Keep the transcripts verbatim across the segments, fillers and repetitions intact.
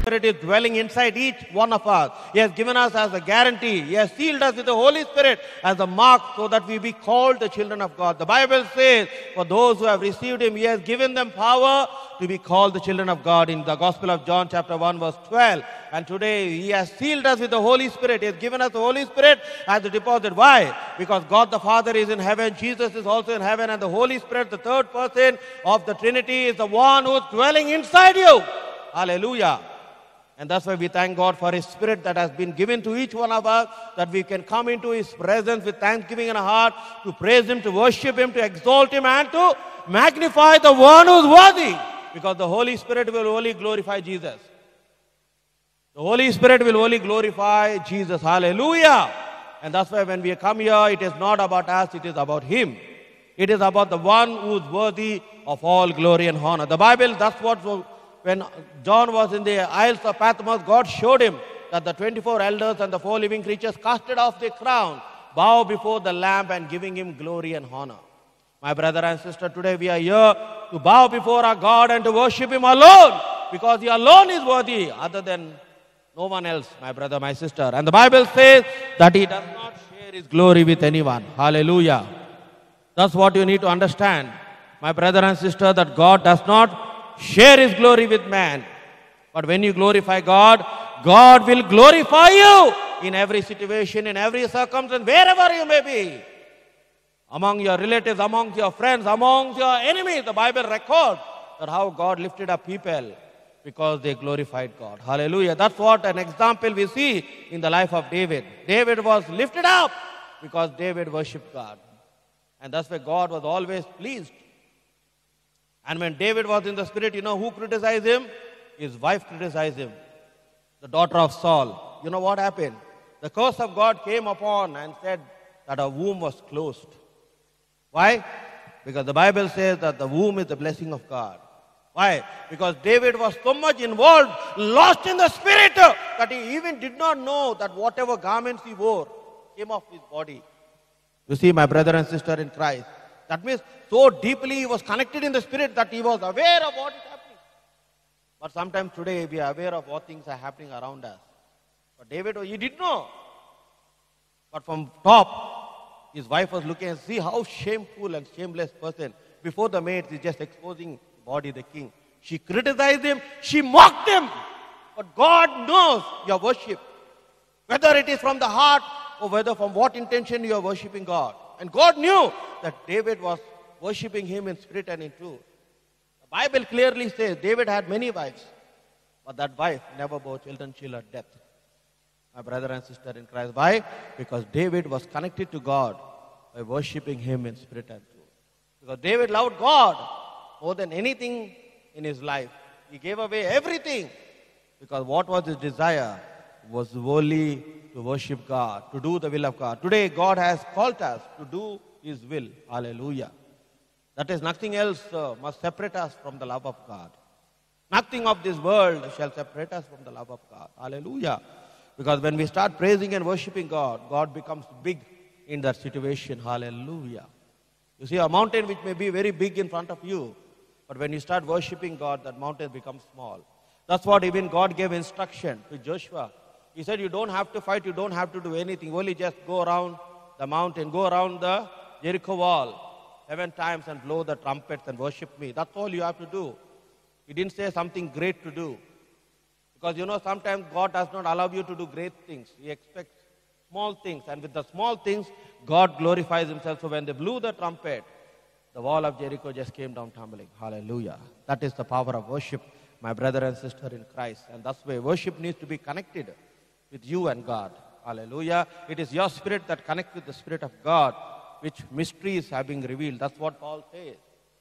Spirit is dwelling inside each one of us. He has given us as a guarantee. He has sealed us with the Holy Spirit as a mark so that we be called the children of God. The Bible says, for those who have received Him, He has given them power to be called the children of God in the Gospel of John chapter one verse twelve. And today He has sealed us with the Holy Spirit. He has given us the Holy Spirit as a deposit. Why? Because God the Father is in heaven, Jesus is also in heaven, and the Holy Spirit, the third person of the Trinity, is the one who is dwelling inside you. Hallelujah. And that's why we thank God for His Spirit that has been given to each one of us, that we can come into His presence with thanksgiving in our heart, to praise Him, to worship Him, to exalt Him, and to magnify the one who is worthy. Because the Holy Spirit will only glorify Jesus. The Holy Spirit will only glorify Jesus. Hallelujah. And that's why when we come here, it is not about us, it is about Him. It is about the one who is worthy of all glory and honor. The Bible, that's what, when John was in the Isles of Patmos, God showed him that the twenty-four elders and the four living creatures casted off their crown, bow before the Lamb and giving Him glory and honor. My brother and sister, today we are here to bow before our God and to worship Him alone, because He alone is worthy, other than no one else, my brother, my sister. And the Bible says that He does not share His glory with anyone. Hallelujah. That's what you need to understand, my brother and sister, that God does not share His glory with man. But when you glorify God, God will glorify you in every situation, in every circumstance, wherever you may be. Among your relatives, among your friends, among your enemies, the Bible records that how God lifted up people because they glorified God. Hallelujah. That's what an example we see in the life of David. David was lifted up because David worshipped God. And that's why God was always pleased. And when David was in the Spirit, you know who criticized him? His wife criticized him, the daughter of Saul. You know what happened? The curse of God came upon and said that her womb was closed. Why? Because the Bible says that the womb is the blessing of God. Why? Because David was so much involved, lost in the Spirit, that he even did not know that whatever garments he wore came off his body. You see, my brother and sister in Christ, that means so deeply he was connected in the Spirit that he was aware of what is happening. But sometimes today we are aware of what things are happening around us. But David, he did know. But from top, his wife was looking and see how shameful and shameless person. Before the maids, he's just exposing body, the king. She criticized him. She mocked him. But God knows your worship. Whether it is from the heart or whether from what intention you are worshipping God. And God knew that David was worshipping Him in spirit and in truth. The Bible clearly says David had many wives. But that wife never bore children till her death. My brother and sister in Christ. Why? Because David was connected to God by worshipping Him in spirit and truth. Because David loved God more than anything in his life. He gave away everything. Because what was his desire was only to worship God, to do the will of God. Today God has called us to do His will. Hallelujah. That is, nothing else uh, must separate us from the love of God. Nothing of this world shall separate us from the love of God. Hallelujah. Because when we start praising and worshipping God, God becomes big in that situation. Hallelujah. You see, a mountain which may be very big in front of you, but when you start worshipping God, that mountain becomes small. That's what even God gave instruction to Joshua. He said, you don't have to fight, you don't have to do anything. Only just go around the mountain, go around the Jericho wall seven times and blow the trumpets and worship me. That's all you have to do. He didn't say something great to do. Because you know, sometimes God does not allow you to do great things. He expects small things. And with the small things, God glorifies Himself. So when they blew the trumpet, the wall of Jericho just came down tumbling. Hallelujah. That is the power of worship, my brother and sister in Christ. And that's why worship needs to be connected with you and God. Hallelujah. It is your spirit that connects with the Spirit of God, which mysteries have been revealed. That's what Paul says.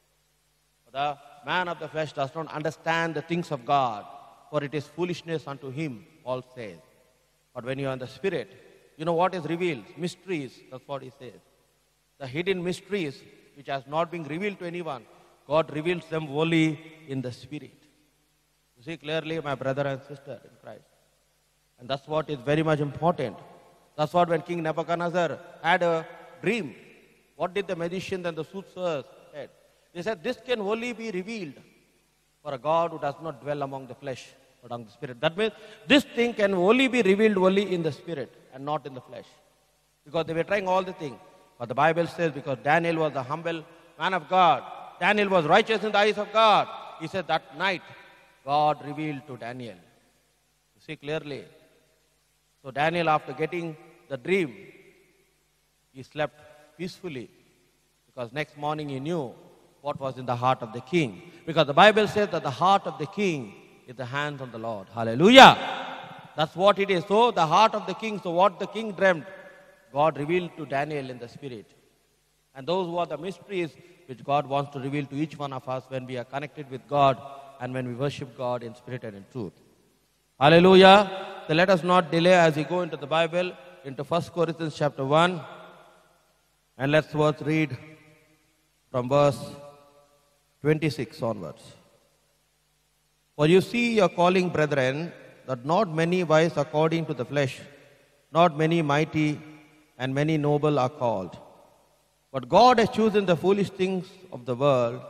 The man of the flesh does not understand the things of God, for it is foolishness unto him, Paul says. But when you are in the Spirit, you know what is revealed? Mysteries, that's what he says. The hidden mysteries which has not been revealed to anyone, God reveals them only in the Spirit. You see clearly, my brother and sister in Christ. And that's what is very much important. That's what when King Nebuchadnezzar had a dream, what did the magicians and the soothsayers said? They said, this can only be revealed for a God who does not dwell among the flesh. but on the Spirit. That means this thing can only be revealed only in the Spirit and not in the flesh. Because they were trying all the things. But the Bible says because Daniel was a humble man of God, Daniel was righteous in the eyes of God. He said that night God revealed to Daniel. You see clearly. So Daniel, after getting the dream, he slept peacefully because next morning he knew what was in the heart of the king. Because the Bible says that the heart of the king is the hands of the Lord. Hallelujah. That's what it is. So the heart of the king, so what the king dreamt, God revealed to Daniel in the Spirit. And those were the mysteries which God wants to reveal to each one of us when we are connected with God and when we worship God in spirit and in truth. Hallelujah. So let us not delay as we go into the Bible, into First Corinthians chapter one. And let's first read from verse twenty-six onwards. For you see your calling, brethren, that not many wise according to the flesh, not many mighty, and many noble are called. But God has chosen the foolish things of the world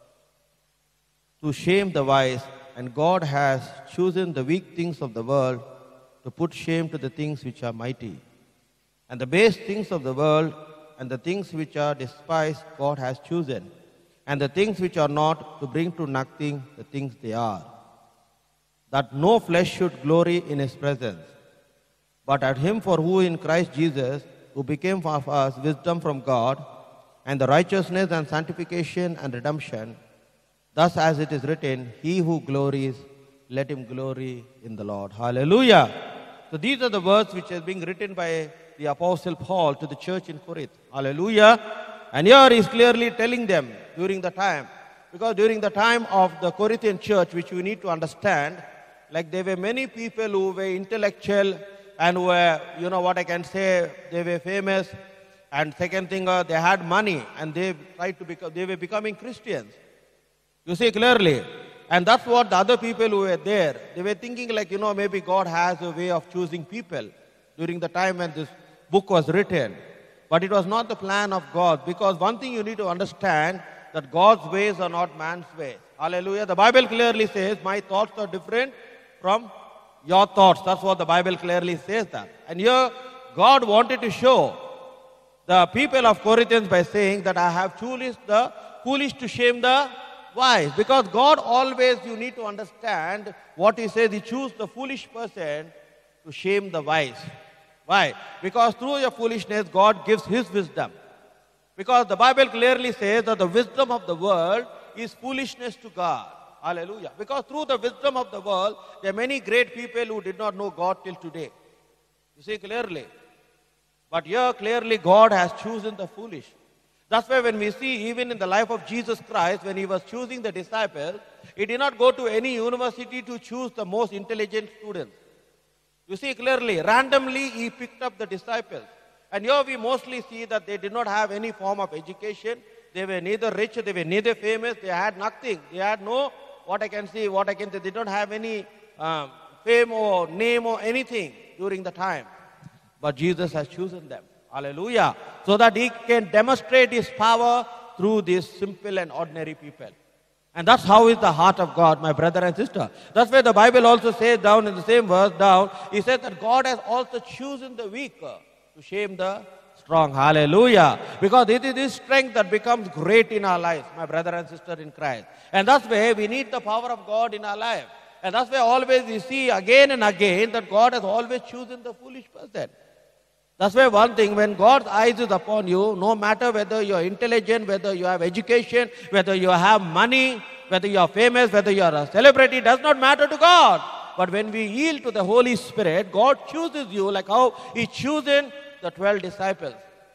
to shame the wise, and God has chosen the weak things of the world to put shame to the things which are mighty. And the base things of the world and the things which are despised God has chosen, and the things which are not to bring to nothing the things they are, that no flesh should glory in his presence. But at him for who in Christ Jesus, who became for us wisdom from God, and the righteousness and sanctification and redemption, thus as it is written, he who glories, let him glory in the Lord. Hallelujah. So these are the words which are being written by the Apostle Paul to the church in Corinth. Hallelujah. And here he is clearly telling them during the time, because during the time of the Corinthian church, which we need to understand, like there were many people who were intellectual and who were, you know what I can say, they were famous. And second thing, uh, they had money and they tried to become, they were becoming Christians. You see clearly. And that's what the other people who were there, they were thinking like, you know, maybe God has a way of choosing people during the time when this book was written. But it was not the plan of God, because one thing you need to understand, that God's ways are not man's ways. Hallelujah. The Bible clearly says, my thoughts are different from your thoughts. That's what the Bible clearly says that. And here, God wanted to show the people of Corinthians by saying that I have chosen the foolish to shame the wise. Because God always, you need to understand what he says, he chooses the foolish person to shame the wise. Why? Because through your foolishness, God gives his wisdom. Because the Bible clearly says that the wisdom of the world is foolishness to God. Hallelujah. Because through the wisdom of the world, there are many great people who did not know God till today. You see clearly. But here clearly God has chosen the foolish. That's why when we see even in the life of Jesus Christ, when he was choosing the disciples, he did not go to any university to choose the most intelligent students. You see clearly, randomly he picked up the disciples. And here we mostly see that they did not have any form of education. They were neither rich, they were neither famous, they had nothing. They had no, what I can see, what I can say, they don't have any um, fame or name or anything during the time. But Jesus has chosen them. Hallelujah. So that he can demonstrate his power through these simple and ordinary people. And that's how is the heart of God, my brother and sister. That's why the Bible also says down in the same verse down, he says that God has also chosen the weak to shame the strong. Hallelujah. Because it is this strength that becomes great in our lives, my brother and sister in Christ. And that's why we need the power of God in our life. And that's why always we see again and again that God has always chosen the foolish person. That's why one thing, when God's eyes is upon you, no matter whether you're intelligent, whether you have education, whether you have money, whether you are famous, whether you are a celebrity, does not matter to God. But when we yield to the Holy Spirit, God chooses you like how he chosen the twelve disciples.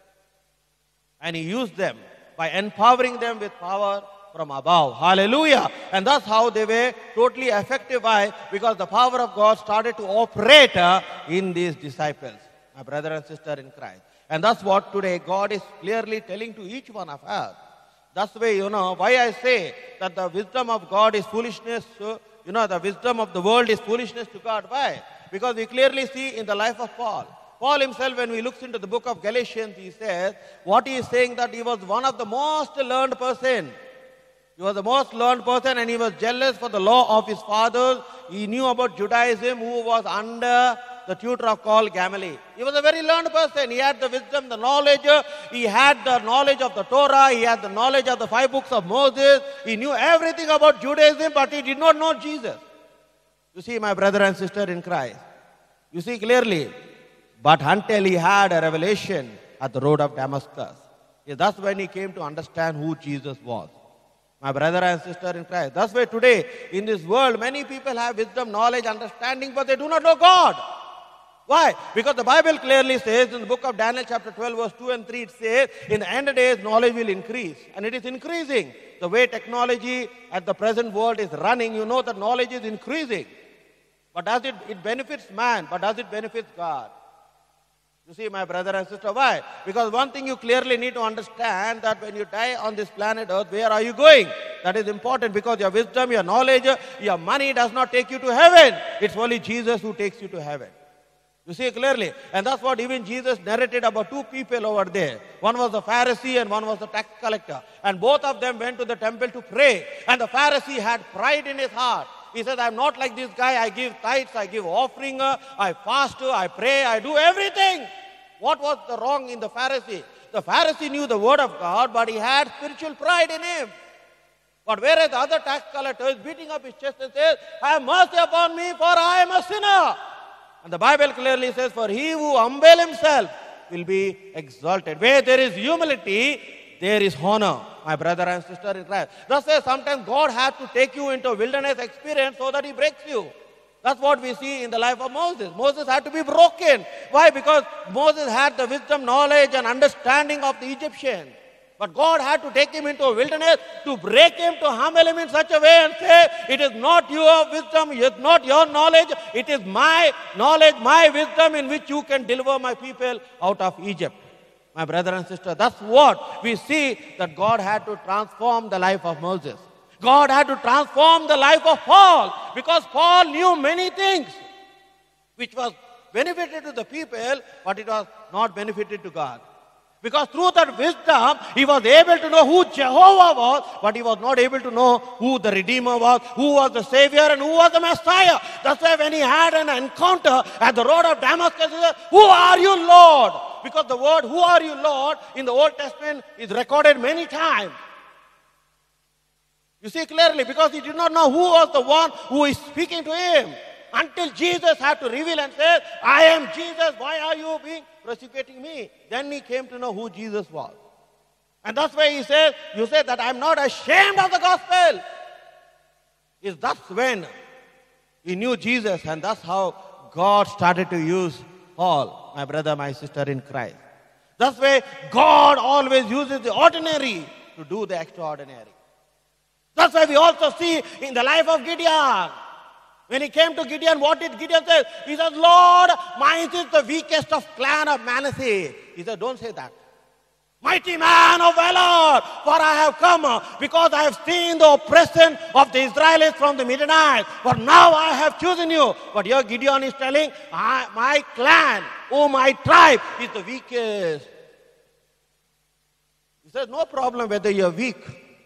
And he used them by empowering them with power from above. Hallelujah. And that's how they were totally effective. Why? Because the power of God started to operate uh, in these disciples. My brother and sister in Christ. And that's what today God is clearly telling to each one of us. That's why, you know, why I say that the wisdom of God is foolishness. So, you know, the wisdom of the world is foolishness to God. Why? Because we clearly see in the life of Paul. Paul himself, when we look into the book of Galatians, he says, what he is saying that he was one of the most learned person. He was the most learned person and he was jealous for the law of his fathers. He knew about Judaism, who was under the tutor of called Gamaliel. He was a very learned person. He had the wisdom, the knowledge. He had the knowledge of the Torah. He had the knowledge of the five books of Moses. He knew everything about Judaism, but he did not know Jesus. You see, my brother and sister in Christ, you see clearly. But until he had a revelation at the road of Damascus, that's when he came to understand who Jesus was. My brother and sister in Christ. That's why today in this world many people have wisdom, knowledge, understanding, but they do not know God. Why? Because the Bible clearly says in the book of Daniel chapter twelve verse two and three, it says in the end of days knowledge will increase. And it is increasing. The way technology at the present world is running, you know that knowledge is increasing. But does it, it benefits man, but does it benefit God? You see, my brother and sister, why? Because one thing you clearly need to understand that when you die on this planet Earth, where are you going? That is important because your wisdom, your knowledge, your money does not take you to heaven. It's only Jesus who takes you to heaven. You see clearly. And that's what even Jesus narrated about two people over there. One was the Pharisee and one was the tax collector. And both of them went to the temple to pray. And the Pharisee had pride in his heart. He said, I'm not like this guy. I give tithes, I give offering, I fast, I pray, I do everything. What was the wrong in the Pharisee? The Pharisee knew the word of God, but he had spiritual pride in him. But whereas the other tax collector is beating up his chest and says, have mercy upon me, for I am a sinner. And the Bible clearly says, for he who humble himself will be exalted. Where there is humility, there is honor, my brother and sister in Christ. That's why sometimes God has to take you into a wilderness experience so that he breaks you. That's what we see in the life of Moses. Moses had to be broken. Why? Because Moses had the wisdom, knowledge and understanding of the Egyptian. But God had to take him into a wilderness to break him, to humble him in such a way and say, it is not your wisdom, it is not your knowledge, it is my knowledge, my wisdom in which you can deliver my people out of Egypt. My brother and sister, that's what we see that God had to transform the life of Moses. God had to transform the life of Paul because Paul knew many things which was benefited to the people, but it was not benefited to God. Because through that wisdom, he was able to know who Jehovah was, but he was not able to know who the Redeemer was, who was the Savior, and who was the Messiah. That's why when he had an encounter at the road of Damascus, he said, who are you, Lord? Because the word, who are you, Lord, in the Old Testament is recorded many times. You see clearly, because he did not know who was the one who is speaking to him. Until Jesus had to reveal and say, I am Jesus, why are you being persecuting me? Then he came to know who Jesus was. And that's why he says, you say that I'm not ashamed of the gospel. Is that's when he knew Jesus, and that's how God started to use Paul, my brother, my sister in Christ. That's why God always uses the ordinary to do the extraordinary. That's why we also see in the life of Gideon. When he came to Gideon, what did Gideon say? He said, Lord, mine is the weakest of clan of Manasseh. He said, don't say that. Mighty man of valor, for I have come because I have seen the oppression of the Israelites from the Midianites. For now I have chosen you. But here Gideon is telling, I, my clan, oh my tribe is the weakest. He says, no problem whether you are weak.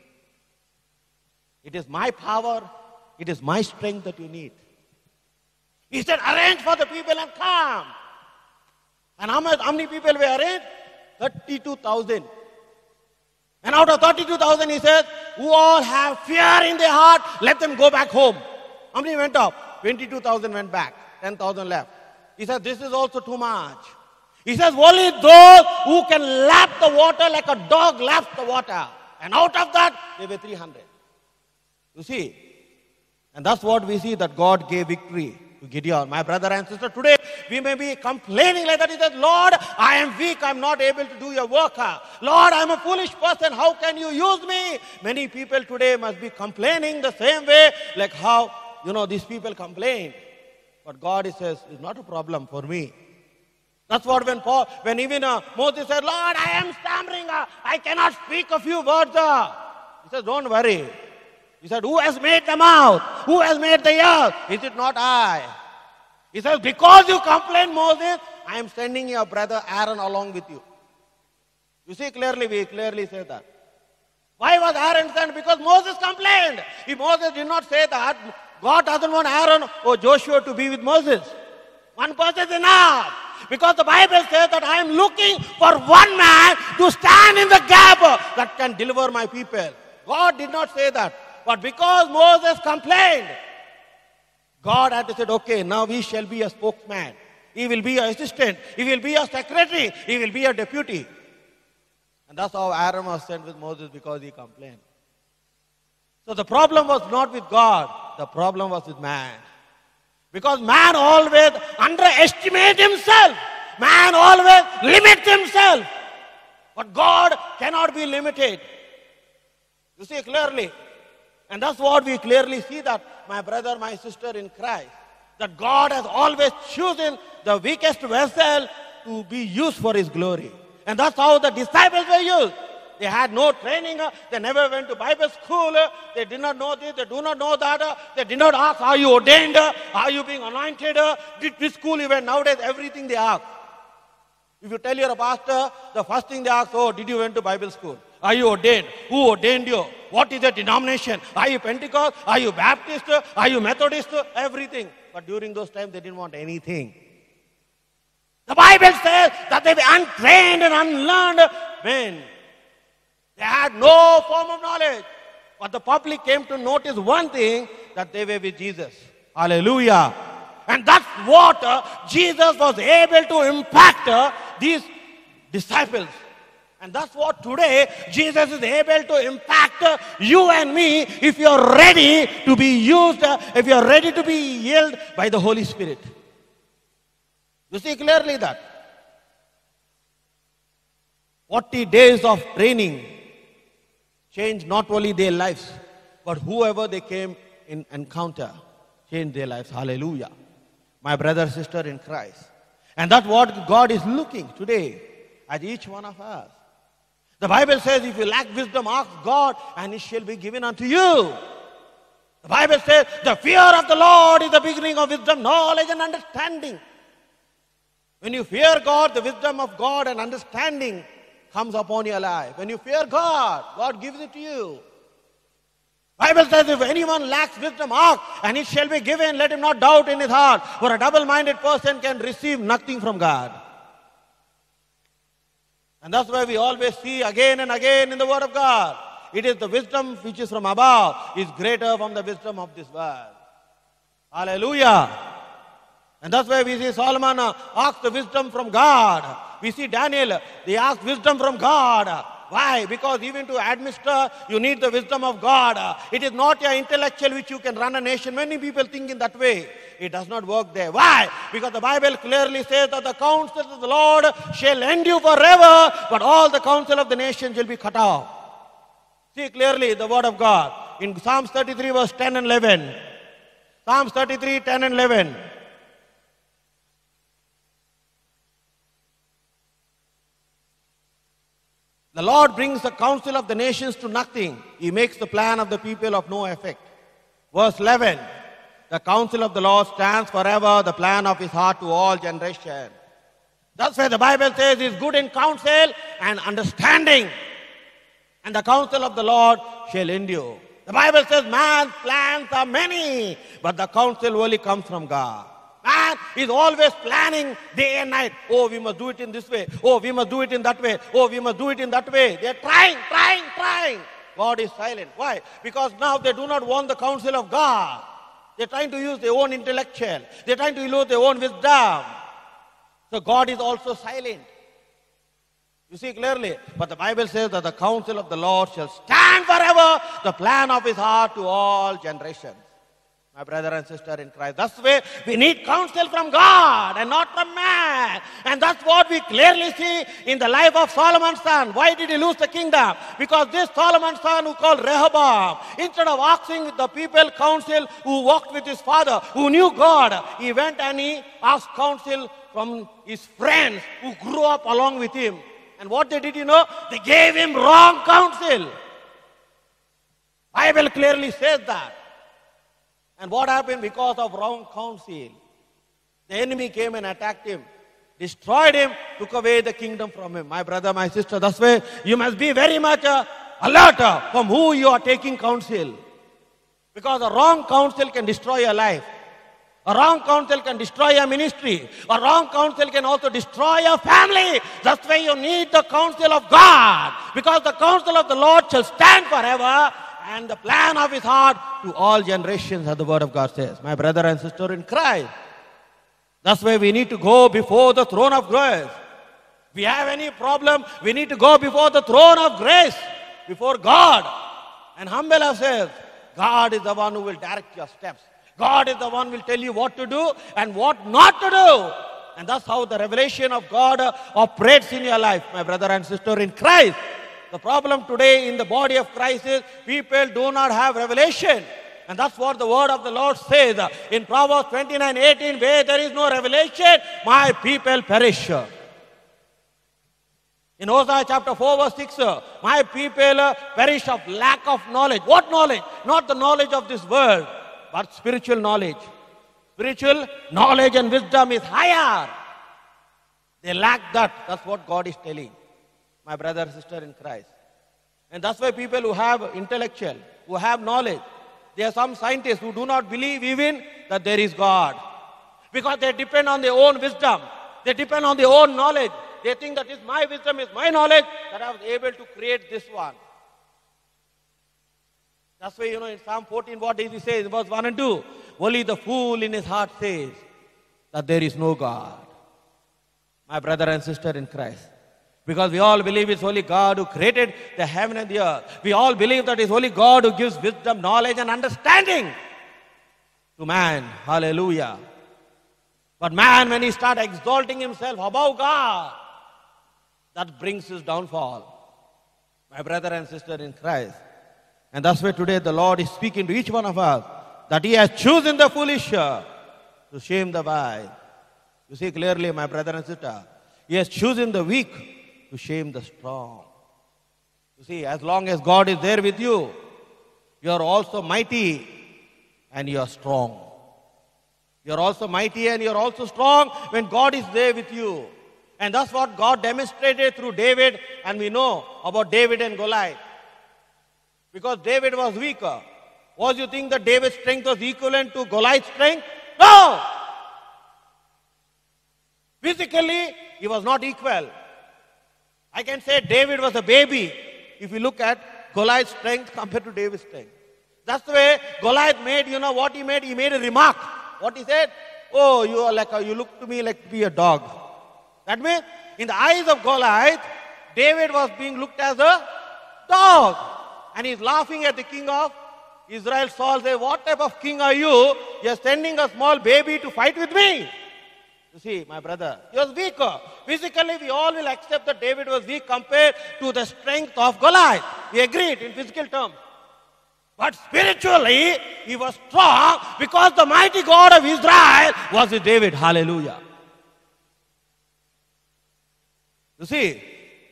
It is my power, it is my strength that you need. He said, arrange for the people and come. And how, much, how many people were arranged? thirty-two thousand. And out of thirty-two thousand, he says, who all have fear in their heart, let them go back home. How many went up? twenty-two thousand went back. ten thousand left. He said, this is also too much. He says, only those who can lap the water like a dog laps the water. And out of that, there were three hundred. You see? And that's what we see, that God gave victory to Gideon. My brother and sister, today we may be complaining like that. He says, Lord, I am weak. I am not able to do your work. Lord, I am a foolish person. How can you use me? Many people today must be complaining the same way like how, you know, these people complain. But God says, it's not a problem for me. That's what when Paul, when even uh, Moses said, Lord, I am stammering. Uh, I cannot speak a few words. Uh. He says, don't worry. He said, who has made the mouth? Who has made the earth? Is it not I? He says, because you complain, Moses, I am sending your brother Aaron along with you. You see clearly, we clearly say that. Why was Aaron sent? Because Moses complained. If Moses did not say that, God doesn't want Aaron or Joshua to be with Moses. One person is enough. Because the Bible says that I am looking for one man to stand in the gap that can deliver my people. God did not say that. But because Moses complained, God had to say, okay, now he shall be a spokesman. He will be an assistant. He will be a secretary. He will be a deputy. And that's how Aaron was sent with Moses, because he complained. So the problem was not with God. The problem was with man. Because man always underestimates himself. Man always limits himself. But God cannot be limited. You see clearly. And that's what we clearly see, that my brother, my sister in Christ, that God has always chosen the weakest vessel to be used for His glory. And that's how the disciples were used. They had no training. They never went to Bible school. They did not know this. They do not know that. They did not ask, are you ordained? Are you being anointed? Did this school you went? Nowadays, everything they ask. If you tell your pastor, the first thing they ask, oh, did you went to Bible school? Are you ordained? Who ordained you? What is the denomination? Are you Pentecost? Are you Baptist? Are you Methodist? Everything. But during those times, they didn't want anything. The Bible says that they were untrained and unlearned men. They had no form of knowledge. But the public came to notice one thing, that they were with Jesus. Hallelujah. And that's what uh, Jesus was able to impact uh, these disciples. And that's what today Jesus is able to impact uh, you and me, if you are ready to be used, uh, if you are ready to be healed by the Holy Spirit. You see clearly that. forty days of training changed not only their lives, but whoever they came in encounter changed their lives. Hallelujah. My brother, sister in Christ. And that's what God is looking today at each one of us. The Bible says, if you lack wisdom, ask God, and it shall be given unto you. The Bible says, the fear of the Lord is the beginning of wisdom, knowledge, and understanding. When you fear God, the wisdom of God and understanding comes upon your life. When you fear God, God gives it to you. Bible says, if anyone lacks wisdom, ask, and it shall be given. Let him not doubt in his heart. For a double-minded person can receive nothing from God. And that's why we always see again and again in the Word of God. It is the wisdom which is from above is greater from the wisdom of this world. Hallelujah. And that's why we see Solomon uh, asked the wisdom from God. We see Daniel, they asked wisdom from God. Why? Because even to administer, you need the wisdom of God. It is not your intellectual which you can run a nation. Many people think in that way. It does not work there. Why? Because the Bible clearly says that the counsel of the Lord shall endure forever, but all the counsel of the nation shall be cut off. See clearly the word of God. In Psalms thirty-three, verse ten and eleven. Psalms thirty-three, ten and eleven. The Lord brings the counsel of the nations to nothing. He makes the plan of the people of no effect. Verse eleven. The counsel of the Lord stands forever, the plan of his heart to all generations. That's why the Bible says he is good in counsel and understanding. And the counsel of the Lord shall endure. The Bible says man's plans are many, but the counsel only comes from God. Man is always planning day and night. Oh, we must do it in this way. Oh, we must do it in that way. Oh, we must do it in that way. They are trying, trying, trying. God is silent. Why? Because now they do not want the counsel of God. They are trying to use their own intellectual. They are trying to use their own wisdom. So God is also silent. You see clearly. But the Bible says that the counsel of the Lord shall stand forever, the plan of his heart to all generations. My brother and sister in Christ. That's the way we need counsel from God and not from man. And that's what we clearly see in the life of Solomon's son. Why did he lose the kingdom? Because this Solomon's son who called Rehoboam, instead of asking the people counsel who walked with his father, who knew God, he went and he asked counsel from his friends who grew up along with him. And what they did, you know, they gave him wrong counsel. Bible clearly says that. And what happened? Because of wrong counsel, the enemy came and attacked him, destroyed him, took away the kingdom from him. My brother, my sister, that's why you must be very much uh, alert uh, from who you are taking counsel. Because a wrong counsel can destroy your life. A wrong counsel can destroy your ministry. A wrong counsel can also destroy your family. That's why you need the counsel of God. Because the counsel of the Lord shall stand forever, and the plan of his heart to all generations, as the word of God says. My brother and sister in Christ. That's why we need to go before the throne of grace. If we have any problem, we need to go before the throne of grace, before God, and humble ourselves. God is the one who will direct your steps. God is the one who will tell you what to do and what not to do. And that's how the revelation of God uh, operates in your life, my brother and sister in Christ. The problem today in the body of Christ is people do not have revelation. And that's what the word of the Lord says uh, in Proverbs twenty-nine eighteen, where there is no revelation, my people perish. In Hosea chapter four verse six, uh, my people uh, perish of lack of knowledge. What knowledge? Not the knowledge of this world, but spiritual knowledge. Spiritual knowledge and wisdom is higher. They lack that. That's what God is telling, my brother and sister in Christ. And that's why people who have intellectual, who have knowledge, there are some scientists who do not believe even that there is God. Because they depend on their own wisdom. They depend on their own knowledge. They think that is my wisdom, is my knowledge, that I was able to create this one. That's why, you know, in Psalm fourteen, what does he say in verse one and two? Only the fool in his heart says that there is no God. My brother and sister in Christ. Because we all believe it's only God who created the heaven and the earth. We all believe that it's only God who gives wisdom, knowledge and understanding to man. Hallelujah. But man, when he starts exalting himself above God, that brings his downfall. My brother and sister in Christ. And that's why today the Lord is speaking to each one of us, that he has chosen the foolish to shame the wise. You see clearly, my brother and sister, he has chosen the weak to shame the strong. You see, as long as God is there with you, you are also mighty and you are strong. You are also mighty and you are also strong when God is there with you. And that's what God demonstrated through David, and we know about David and Goliath. Because David was weaker. Was you think that David's strength was equivalent to Goliath's strength? No! Physically, he was not equal. I can say David was a baby if you look at Goliath's strength compared to David's strength. That's the way Goliath made, you know what he made? He made a remark. What he said? Oh, you are like a, you look to me like to be a dog. That means, in the eyes of Goliath, David was being looked as a dog. And he's laughing at the king of Israel. Saul says, what type of king are you? You're sending a small baby to fight with me. You see, my brother, he was weaker. Physically, we all will accept that David was weak compared to the strength of Goliath. We agreed in physical terms. But spiritually, he was strong because the mighty God of Israel was with David. Hallelujah. You see,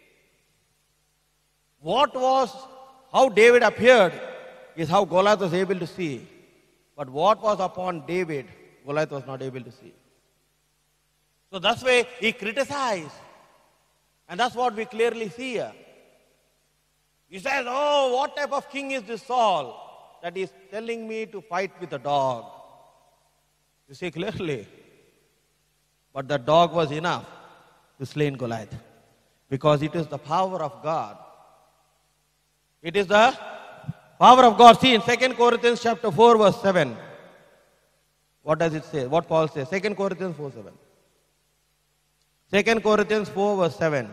what was, how David appeared is how Goliath was able to see. But what was upon David, Goliath was not able to see. So that's why he criticized. And that's what we clearly see here. He says, oh, what type of king is this Saul that is telling me to fight with a dog? You see clearly. But the dog was enough to slay Goliath. Because it is the power of God. It is the power of God. See in Second Corinthians chapter four verse seven. What does it say? What Paul says? Second Corinthians four seven. Second Corinthians four verse seven.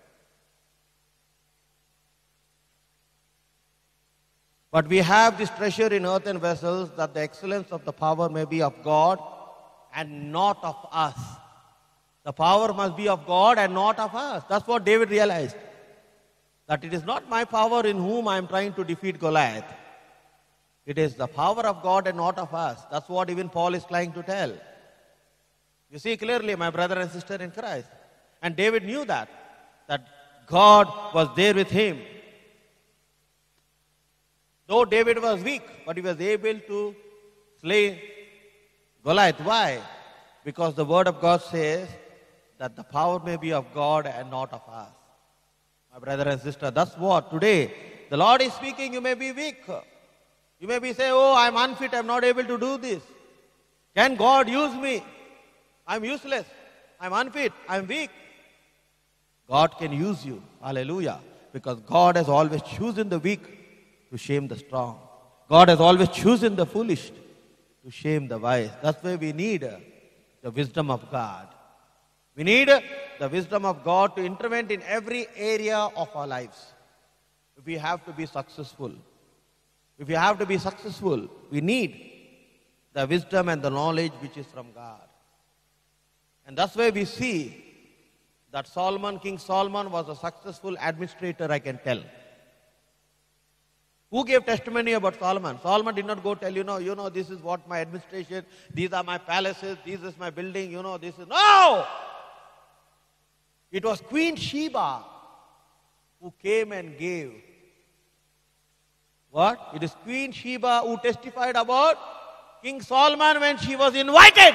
But we have this treasure in earthen vessels, that the excellence of the power may be of God and not of us. The power must be of God and not of us. That's what David realized. That it is not my power in whom I am trying to defeat Goliath. It is the power of God and not of us. That's what even Paul is trying to tell. You see clearly, my brother and sister in Christ. And David knew that. That God was there with him. Though David was weak, but he was able to slay Goliath. Why? Because the word of God says that the power may be of God and not of us. My brother and sister, that's what today The Lord is speaking, you may be weak. You may be saying, oh, I'm unfit, I'm not able to do this. Can God use me? I'm useless. I'm unfit. I'm weak. God can use you. Hallelujah. Because God has always chosen the weak to shame the strong. God has always chosen the foolish to shame the wise. That's why we need the wisdom of God. We need the wisdom of God to intervene in every area of our lives. If we have to be successful, if we have to be successful, we need the wisdom and the knowledge which is from God. And that's why we see that Solomon, King Solomon was a successful administrator, I can tell. Who gave testimony about Solomon? Solomon did not go tell, you know, you know, this is what my administration, these are my palaces, this is my building, you know, this is... No! It was Queen Sheba who came and gave. What? It is Queen Sheba who testified about King Solomon when she was invited.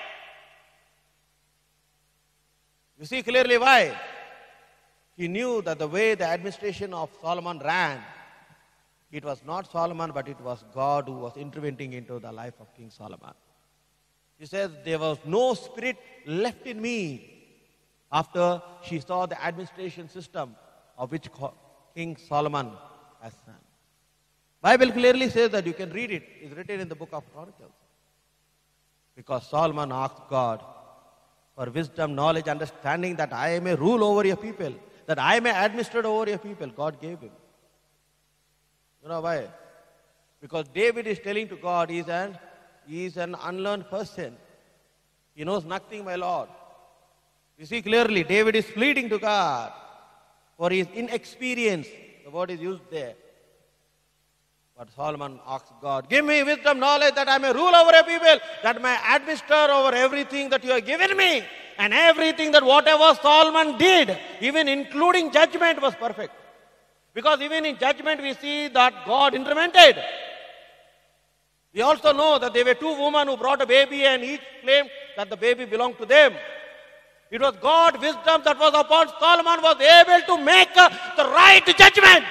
You see clearly why? He knew that the way the administration of Solomon ran, it was not Solomon, but it was God who was intervening into the life of King Solomon. He says, there was no spirit left in me after she saw the administration system of which King Solomon has done. Bible clearly says that, you can read it. It's written in the book of Chronicles. Because Solomon asked God for wisdom, knowledge, understanding, that I may rule over your people, that I may administer over your people. God gave him. You know why? Because David is telling to God, he is an, he is an unlearned person. He knows nothing, my Lord. You see clearly, David is pleading to God for his inexperience. The word is used there. But Solomon asked God, give me wisdom, knowledge, that I may rule over your people, that I may administer over everything that you have given me. And everything that whatever Solomon did, even including judgment, was perfect. Because even in judgment we see that God intervened. We also know that there were two women who brought a baby and each claimed that the baby belonged to them. It was God's wisdom that was upon Solomon, was able to make uh, the right judgment.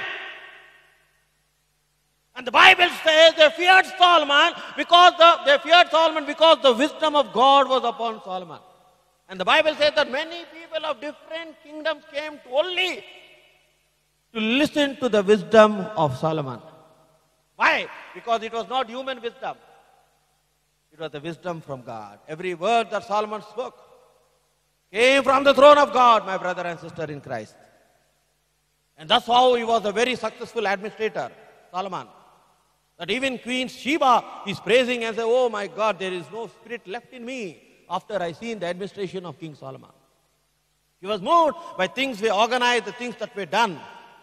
And the Bible says they feared Solomon because the, they feared Solomon because the wisdom of God was upon Solomon. And the Bible says that many people of different kingdoms came to only to listen to the wisdom of Solomon. Why? Because it was not human wisdom. It was the wisdom from God. Every word that Solomon spoke came from the throne of God, my brother and sister in Christ. And that's how he was a very successful administrator, Solomon. That even Queen Sheba is praising and saying, oh my God, there is no spirit left in me after I see in the administration of King Solomon. He was moved by things we organized, the things that were done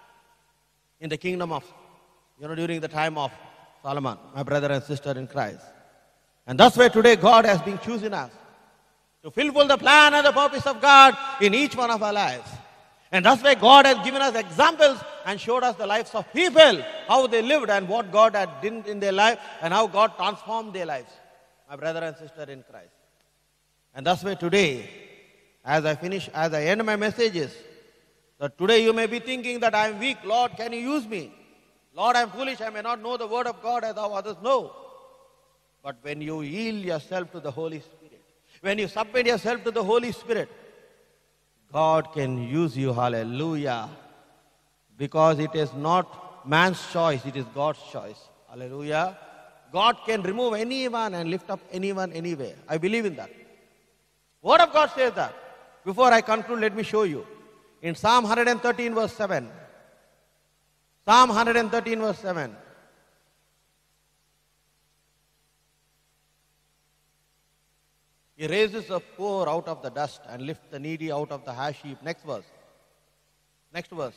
in the kingdom of, you know, during the time of Solomon, my brother and sister in Christ. And that's why today God has been choosing us to fulfill the plan and the purpose of God in each one of our lives. And that's why God has given us examples and showed us the lives of people, how they lived and what God had done in their life and how God transformed their lives, my brother and sister in Christ. And that's why today, as I finish, as I end my messages, that today you may be thinking that I am weak. Lord, can you use me? Lord, I am foolish. I may not know the word of God as how others know. But when you yield yourself to the Holy Spirit, when you submit yourself to the Holy Spirit, God can use you, hallelujah. Because it is not man's choice, it is God's choice, hallelujah. God can remove anyone and lift up anyone anywhere. I believe in that. Word of God says that. Before I conclude, let me show you. In Psalm one thirteen verse seven. Psalm one thirteen verse seven. He raises the poor out of the dust and lifts the needy out of the ash heap. Next verse. Next verse.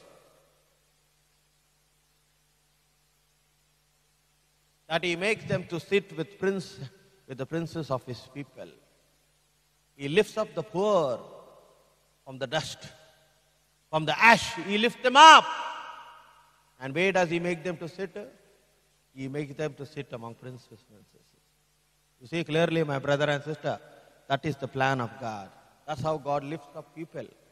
That he makes them to sit with prince, with the princes of his people. He lifts up the poor from the dust, from the ash. He lifts them up. And where does he make them to sit? He makes them to sit among princes and princesses. You see clearly, my brother and sister, that is the plan of God. That's how God lifts up people.